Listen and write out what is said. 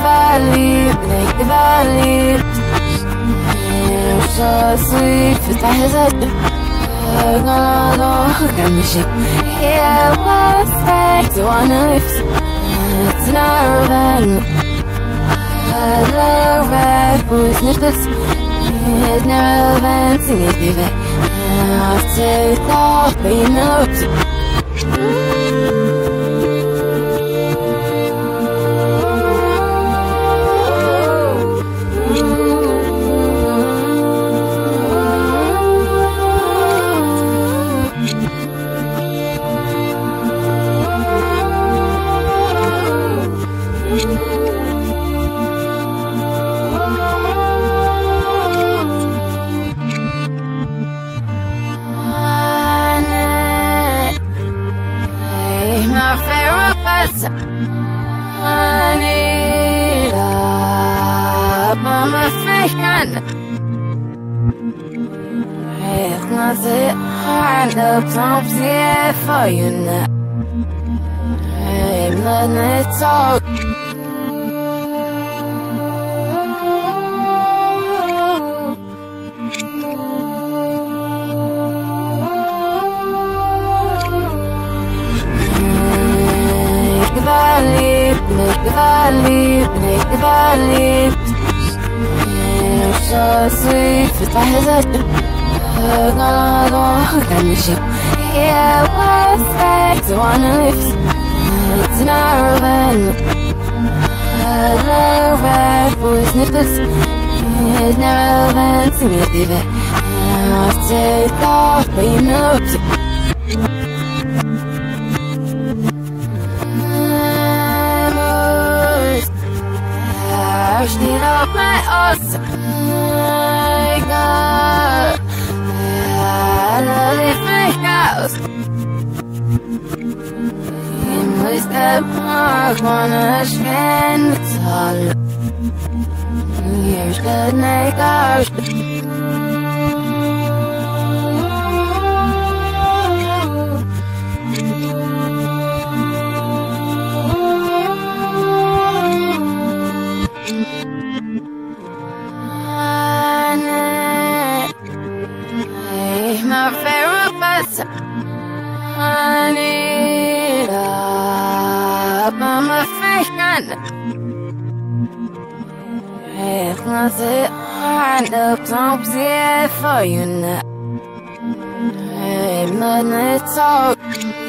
believe. You're so sweet, but I hesitate. Got me shake. Yeah, what's that? Do wanna lift? It's nervous. I love red boys, nippers. It's never been sing it, leave it. I'll take off, but you know it. My favorite person, I need up on my friend. It's not it hard up, don't see it for you now. I'm letting it talk. Make the believe. You're so sweet, but I hesitate. Got me shake. Yeah, what's that? Do wanna lift? It's nervous. I love red boys, nippers. It's never been to me, leave it. I'll take off, but you know it. Need up my ass. I got leave my house. In my step, I wanna spend it all. Here's the night hours. My favorite person, I need up on my friend. It's not it hard up, don't see it for you now. I'm letting it talk.